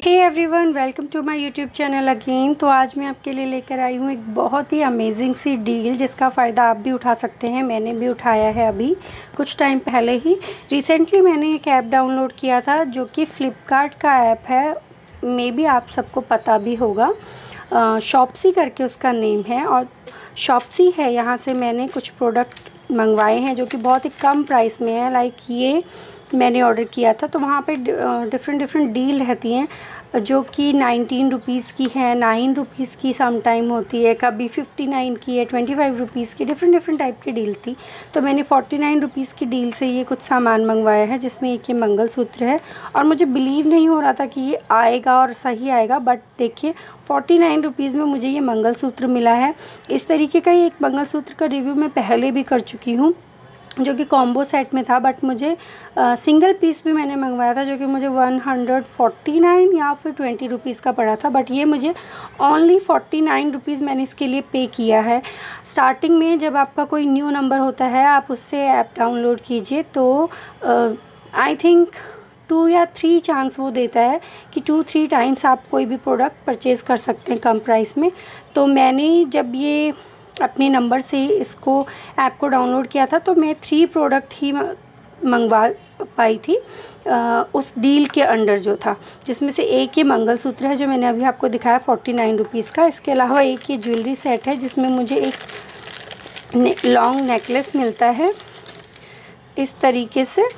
Hey everyone, welcome to my YouTube channel again. तो आज मैं आपके लिए लेकर आई हूँ एक बहुत ही अमेजिंग सी डील जिसका फ़ायदा आप भी उठा सकते हैं। मैंने भी उठाया है अभी कुछ टाइम पहले ही। रिसेंटली मैंने एक ऐप डाउनलोड किया था जो कि फ़्लिपकार्ट का ऐप है, मे बी आप सबको पता भी होगा। शॉप्सी करके उसका नेम है और शॉप्सी है। यहाँ से मैंने कुछ प्रोडक्ट मंगवाए हैं जो कि बहुत ही कम प्राइस में है। लाइक ये मैंने ऑर्डर किया था तो वहाँ पे डिफरेंट डील रहती हैं जो कि 19 रुपीज़ की है, 9 रुपीज़ की सम टाइम होती है, कभी 59 की है, 25 रुपीज़ की, डिफरेंट टाइप की डील थी। तो मैंने 49 रुपीज़ की डील से ये कुछ सामान मंगवाया है जिसमें एक ये मंगलसूत्र है और मुझे बिलीव नहीं हो रहा था कि ये आएगा और सही आएगा। बट देखिए 49 रुपीज़ में मुझे ये मंगलसूत्र मिला है। इस तरीके का ही एक मंगलसूत्र का रिव्यू मैं पहले भी कर चुकी हूँ जो कि कॉम्बो सेट में था, बट मुझे सिंगल पीस भी मैंने मंगवाया था जो कि मुझे 149 या फिर 20 रुपीज़ का पड़ा था। बट ये मुझे ओनली 49 रुपीज़ मैंने इसके लिए पे किया है। स्टार्टिंग में जब आपका कोई न्यू नंबर होता है आप उससे ऐप डाउनलोड कीजिए तो आई थिंक 2 या 3 चांस वो देता है कि 2-3 टाइम्स आप कोई भी प्रोडक्ट परचेज़ कर सकते हैं कम प्राइस में। तो मैंने जब ये अपने नंबर से इसको ऐप को डाउनलोड किया था तो मैं 3 प्रोडक्ट ही मंगवा पाई थी उस डील के अंडर जो था, जिसमें से एक ये मंगलसूत्र है जो मैंने अभी आपको दिखाया 49 रुपीज़ का। इसके अलावा एक ये ज्वेलरी सेट है जिसमें मुझे एक लॉन्ग नेकलेस मिलता है इस तरीके से,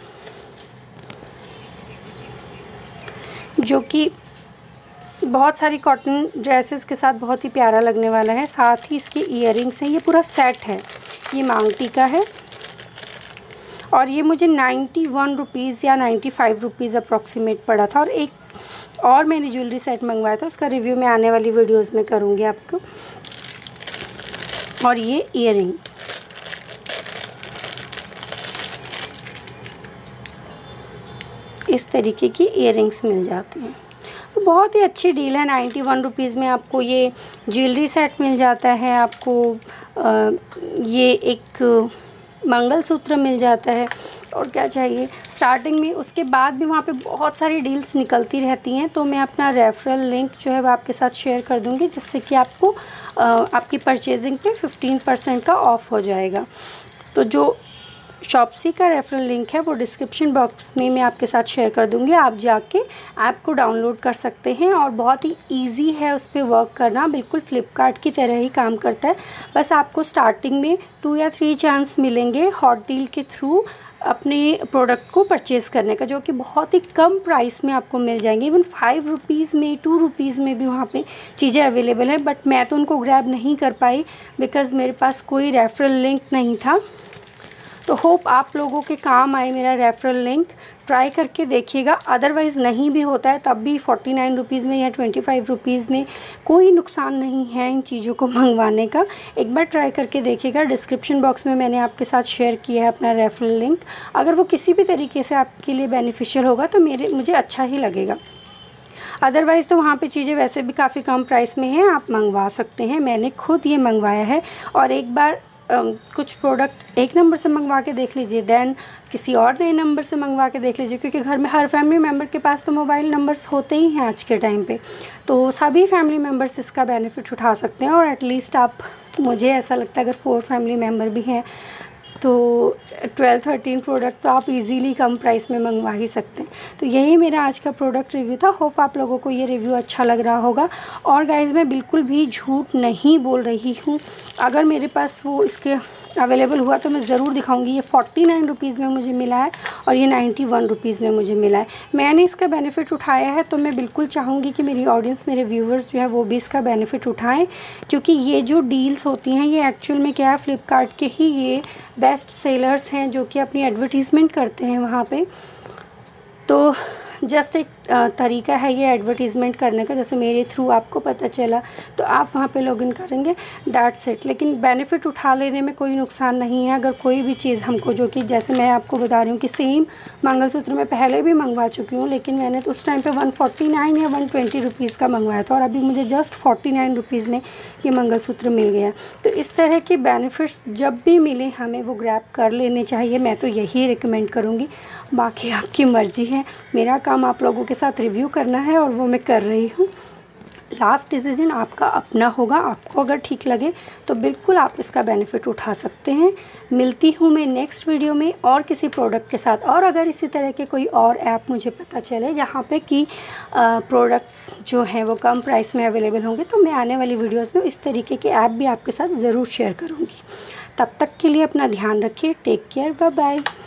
जो कि बहुत सारी कॉटन ड्रेसेस के साथ बहुत ही प्यारा लगने वाला है। साथ ही इसके ईयरिंग्स हैं, ये पूरा सेट है। ये मांगटी का है और ये मुझे 91 रुपीज़ या 95 रुपीज़ अप्रॉक्सीमेट पड़ा था। और एक और मैंने ज्वेलरी सेट मंगवाया था, उसका रिव्यू मैं आने वाली वीडियोस में करूँगी आपको। और ये ईयरिंग, इस तरीके की ईयरिंग्स मिल जाती हैं। तो बहुत ही अच्छी डील है। 91 रुपीज़ में आपको ये ज्वेलरी सेट मिल जाता है, आपको ये एक मंगलसूत्र मिल जाता है और क्या चाहिए स्टार्टिंग में। उसके बाद भी वहाँ पे बहुत सारी डील्स निकलती रहती हैं। तो मैं अपना रेफरल लिंक जो है वो आपके साथ शेयर कर दूँगी जिससे कि आपको आपकी परचेजिंग पे 15% का ऑफ़ हो जाएगा। तो जो शॉप्सी का रेफरल लिंक है वो डिस्क्रिप्शन बॉक्स में मैं आपके साथ शेयर कर दूंगी। आप जाके ऐप को डाउनलोड कर सकते हैं और बहुत ही इजी है उस पर वर्क करना, बिल्कुल फ्लिपकार्ट की तरह ही काम करता है। बस आपको स्टार्टिंग में 2 या 3 चांस मिलेंगे हॉट डील के थ्रू अपने प्रोडक्ट को परचेज़ करने का, जो कि बहुत ही कम प्राइस में आपको मिल जाएंगे। इवन 5 रुपीज़ में, 2 रुपीज़ में भी वहाँ पे चीज़ें अवेलेबल हैं। बट मैं तो उनको ग्रैब नहीं कर पाई बिकॉज़ मेरे पास कोई रेफरल लिंक नहीं था। तो होप आप लोगों के काम आए मेरा रेफरल लिंक, ट्राई करके देखिएगा। अदरवाइज़ नहीं भी होता है तब भी 49 रुपीज़ में या 25 रुपीज़ में कोई नुकसान नहीं है इन चीज़ों को मंगवाने का। एक बार ट्राई करके देखिएगा। डिस्क्रिप्शन बॉक्स में मैंने आपके साथ शेयर किया है अपना रेफरल लिंक। अगर वो किसी भी तरीके से आपके लिए बेनिफिशियल होगा तो मुझे अच्छा ही लगेगा। अदरवाइज़ तो वहाँ पे चीज़ें वैसे भी काफ़ी कम प्राइस में हैं, आप मंगवा सकते हैं। मैंने खुद ये मंगवाया है और एक बार कुछ प्रोडक्ट एक नंबर से मंगवा के देख लीजिए, देन किसी और नए नंबर से मंगवा के देख लीजिए, क्योंकि घर में हर फैमिली मेम्बर के पास तो मोबाइल नंबर्स होते ही हैं आज के टाइम पे। तो सभी फैमिली मेम्बर्स इसका बेनिफिट उठा सकते हैं। और एटलीस्ट आप, मुझे ऐसा लगता है अगर 4 फैमिली मेम्बर भी हैं तो 12-13 प्रोडक्ट तो आप इजीली कम प्राइस में मंगवा ही सकते हैं। तो यही मेरा आज का प्रोडक्ट रिव्यू था। होप आप लोगों को ये रिव्यू अच्छा लग रहा होगा। और गाइज़ मैं बिल्कुल भी झूठ नहीं बोल रही हूँ, अगर मेरे पास वो इसके अवेलेबल हुआ तो मैं ज़रूर दिखाऊंगी। ये 49 रुपीज़ में मुझे मिला है और ये 91 रुपीज़ में मुझे मिला है। मैंने इसका बेनिफिट उठाया है तो मैं बिल्कुल चाहूँगी कि मेरी ऑडियंस, मेरे व्यूवर्स जो है वो भी इसका बेनिफिट उठाएं, क्योंकि ये जो डील्स होती हैं ये एक्चुअल में क्या है, फ्लिपकार्ट के ही ये बेस्ट सेलर्स हैं जो कि अपनी एडवर्टीज़मेंट करते हैं वहाँ पे। तो जस्ट एक तरीका है ये एडवर्टीज़मेंट करने का, जैसे मेरे थ्रू आपको पता चला तो आप वहाँ पे लॉगिन करेंगे, दैट्स इट। लेकिन बेनिफिट उठा लेने में कोई नुकसान नहीं है। अगर कोई भी चीज़ हमको, जो कि जैसे मैं आपको बता रही हूँ कि सेम मंगलसूत्र मैं पहले भी मंगवा चुकी हूँ, लेकिन मैंने तो उस टाइम पे 149 या 120 रुपीज़ का मंगवाया था और अभी मुझे जस्ट 49 रुपीज़ में ये मंगलसूत्र मिल गया। तो इस तरह के बेनिफिट्स जब भी मिले हमें वो ग्रैब कर लेने चाहिए, मैं तो यही रिकमेंड करूँगी। बाकी आपकी मर्ज़ी है, मेरा काम आप लोगों के के साथ रिव्यू करना है और वो मैं कर रही हूँ। लास्ट डिसीजन आपका अपना होगा, आपको अगर ठीक लगे तो बिल्कुल आप इसका बेनिफिट उठा सकते हैं। मिलती हूँ मैं नेक्स्ट वीडियो में और किसी प्रोडक्ट के साथ। और अगर इसी तरह के कोई और ऐप मुझे पता चले जहाँ पे कि प्रोडक्ट्स जो हैं वो कम प्राइस में अवेलेबल होंगे, तो मैं आने वाली वीडियोज़ में इस तरीके के ऐप भी आपके साथ ज़रूर शेयर करूँगी। तब तक के लिए अपना ध्यान रखिए। Take care, bye bye.